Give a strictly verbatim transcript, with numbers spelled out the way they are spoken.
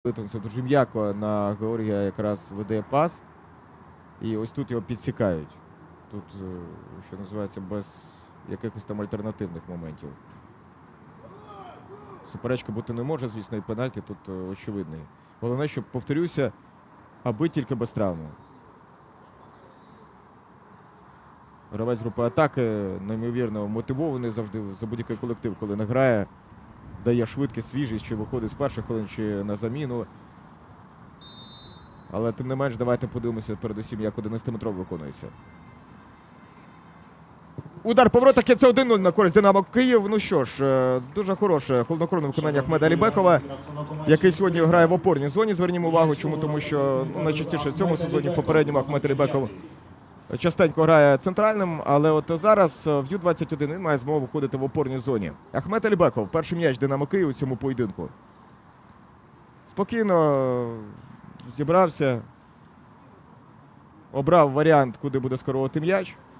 Це дуже м'яко на Георгія якраз веде пас. І ось тут його підсікають. Тут, що називається, без якихось там альтернативних моментів. Суперечка бути не може, звісно, і пенальті тут очевидний. Головне, щоб, повторюся, аби тільки без травми. Гравець групи атаки, неймовірно мотивований завжди за будь-який колектив, коли не грає. Дає швидкість, свіжість, чи виходить з перших хвилин, чи на заміну. Але тим не менш, давайте подивимося передусім, як одинадцятиметровий виконується. Удар по воротах, це один нуль на користь Динамо Київ. Ну що ж, дуже хороше холоднокровне виконання Ахмеда Алібекова, який сьогодні грає в опорній зоні. Звернімо увагу, чому? Тому що ну, найчастіше в цьому сезоні, в попередньому, Ахмед Алібеков частенько грає центральним, але от зараз в Ю двадцять один він має змогу виходити в опорній зоні. Ахмед Алібеков, перший м'яч Динамо Київ у цьому поєдинку. Спокійно зібрався, обрав варіант, куди буде скерувати м'яч.